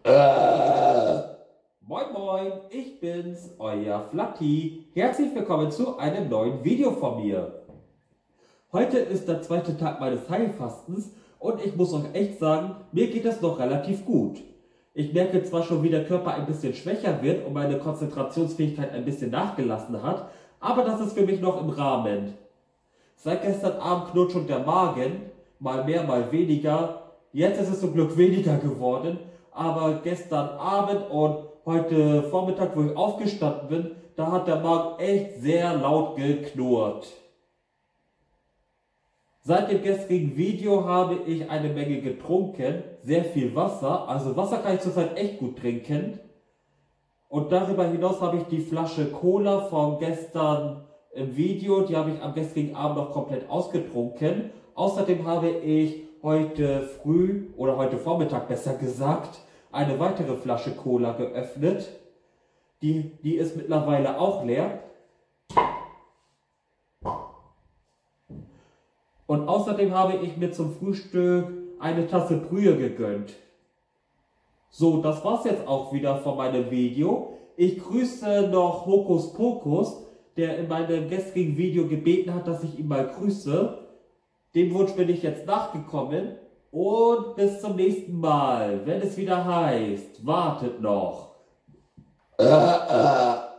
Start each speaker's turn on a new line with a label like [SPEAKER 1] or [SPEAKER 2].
[SPEAKER 1] Moin Moin, ich bin's, euer Flatti. Herzlich willkommen zu einem neuen Video von mir. Heute ist der zweite Tag meines Heilfastens und ich muss euch echt sagen, mir geht es noch relativ gut. Ich merke zwar schon, wie der Körper ein bisschen schwächer wird und meine Konzentrationsfähigkeit ein bisschen nachgelassen hat, aber das ist für mich noch im Rahmen. Seit gestern Abend knurrt schon der Magen, mal mehr, mal weniger. Jetzt ist es zum Glück weniger geworden, aber gestern Abend und heute Vormittag, wo ich aufgestanden bin, da hat der Magen echt sehr laut geknurrt. Seit dem gestrigen Video habe ich eine Menge getrunken, sehr viel Wasser, also Wasser kann ich zurzeit echt gut trinken. Und darüber hinaus habe ich die Flasche Cola von gestern im Video, die habe ich am gestrigen Abend noch komplett ausgetrunken. Außerdem habe ich heute früh, oder heute Vormittag besser gesagt, eine weitere Flasche Cola geöffnet. Die ist mittlerweile auch leer. Und außerdem habe ich mir zum Frühstück eine Tasse Brühe gegönnt. So, das war's jetzt auch wieder von meinem Video. Ich grüße noch Hokus Pokus, der in meinem gestrigen Video gebeten hat, dass ich ihn mal grüße. Dem Wunsch bin ich jetzt nachgekommen. Und bis zum nächsten Mal, wenn es wieder heißt, wartet noch.